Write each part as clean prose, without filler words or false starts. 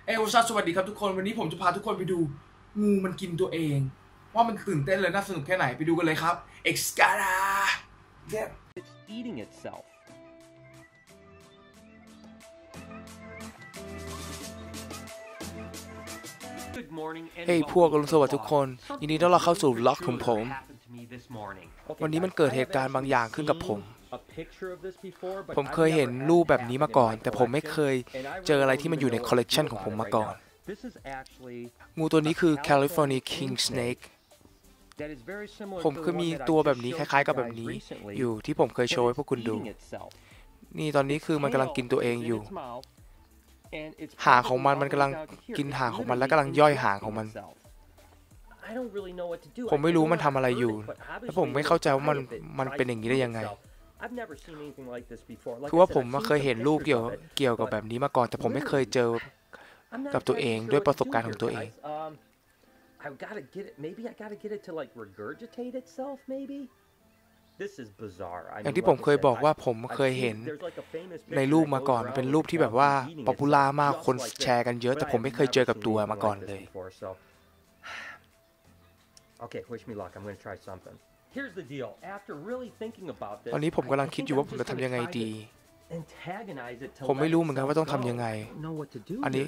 สวัสดีครับทุกคนวันนี้ผมจะพาทุกคนไปดูงูมันกินตัวเองว่ามันตื่นเต้นเลยน่าสนุกแค่ไหนไปดูกันเลยครับ Excada It's eating itself. เฮ้ยพวกอรุณสวัสดิ์ทุกคนยินดีต้อนรับเข้าสู่วล็อกของผมวันนี้มันเกิดเหตุการณ์บางอย่างขึ้นกับผมเคยเห็นรูปแบบนี้มาก่อนแต่ผมไม่เคยเจออะไรที่มันอยู่ในคอลเลกชันของผมมาก่อนงูตัวนี้คือ California King Snake ผมเคยมีตัวแบบนี้คล้ายๆกับแบบนี้อยู่ที่ผมเคยโชว์ให้พวกคุณดูนี่ตอนนี้คือมันกำลังกินตัวเองอยู่หางของมันกำลังกินหางของมันและกำลังย่อยหางของมันผมไม่รู้มันทำอะไรอยู่และผมไม่เข้าใจว่ามันเป็นอย่างนี้ได้ยังไงคือว่าผมเคยเห็นรูปเกี่ยวกับแบบนี้มาก่อนแต่ผมไม่เคยเจอกับตัวเองด้วยประสบการณ์ของตัวเองอย่างที่ผมเคยบอกว่าผมเคยเห็นในรูปมาก่อนเป็นรูปที่แบบว่าป๊อปปูล่ามากคนแชร์กันเยอะแต่ผมไม่เคยเจอกับตัวมาก่อนเลยตอนนี้ผมกำลังคิดอยู่ว่าผมจะทำยังไงดีผมไม่รู้เหมือนกันว่าต้องทำยังไงอันนี้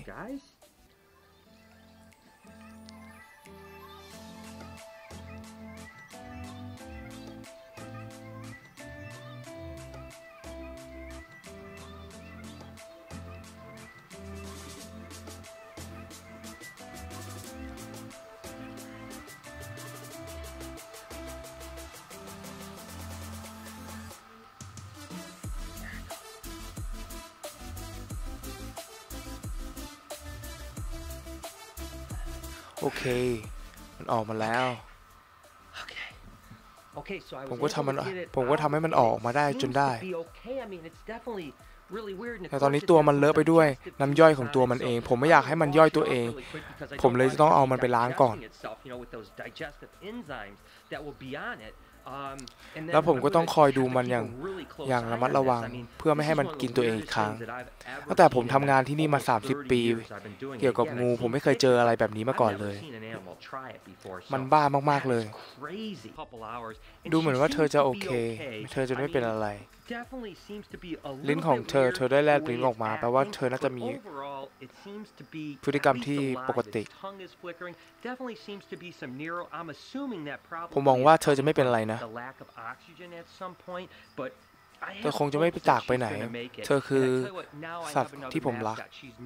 โอเคมันออกมาแล้วผมก็ทำให้มันออกมาได้จนได้แต่ตอนนี้ตัวมันเลอะไปด้วยน้ำย่อยของตัวมันเองผมไม่อยากให้มันย่อยตัวเองผมเลยต้องเอามันไปล้างก่อนแล้วผมก็ต้องคอยดูมันอย่างระมัดระวังเพื่อไม่ให้มันกินตัวเองอีกครั้งตั้งแต่ผมทำงานที่นี่มา30 ปีเกี่ยวกับงูผมไม่เคยเจออะไรแบบนี้มาก่อนเลยมันบ้ามากๆเลยดูเหมือนว่าเธอจะโอเคเธอจะไม่เป็นอะไรลิ้นของเธอได้แลบลิ้นออกมาแปลว่าเธอน่าจะมีพฤติกรรมที่ปกติผมมองว่าเธอจะไม่เป็นอะไรนะเธอคงจะไม่ไปจากไปไหนเธอคือสัตว์ที่ผมรัก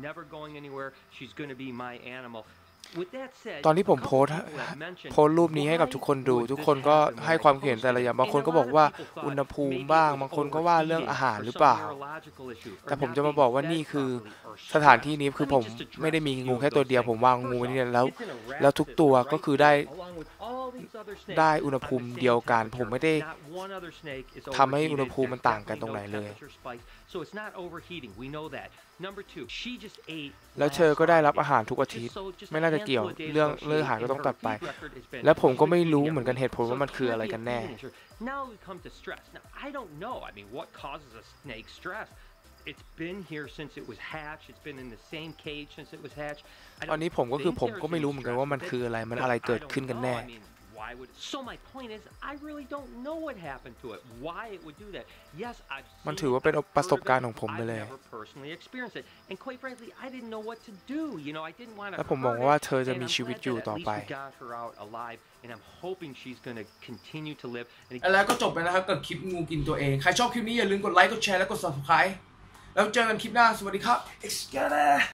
ตอนที่ผมโพสต์รูปนี้ให้กับทุกคนดูทุกคนก็ให้ความเห็นแต่ละอย่างบางคนก็บอกว่าอุณหภูมิบ้างบางคนก็ว่าเรื่องอาหารหรือเปล่าแต่ผมจะมาบอกว่านี่คือสถานที่นี้คือผมไม่ได้มีงูแค่ตัวเดียวผมวางงูนี่แล้วทุกตัวก็คือได้อุณหภูมิเดียวกันผมไม่ได้ทำให้อุณหภูมิมันต่างกันตรงไหนเลยแล้วเธอก็ได้รับอาหารทุกอาทิตย์ไม่น่าจะเกี่ยวเรื่องอาหารก็ต้องตัดไปและผมก็ไม่รู้เหมือนกันเหตุผลว่ามันคืออะไรกันแน่ตอนนี้ผมก็ไม่รู้เหมือนกันว่ามันคืออะไรมันอะไรเกิดขึ้นกันแน่มันถือว่าเป็นประสบการณ์ของผมไปเลยและผมมองว่าเธอจะมีชีวิตอยู่ต่อไปแล้วก็จบไปนะครับกับคลิปงูกินตัวเองใครชอบคลิปนี้อย่าลืมกดไลค์กดแชร์และกด Subscribe แล้วเจอกันคลิปหน้าสวัสดีครับ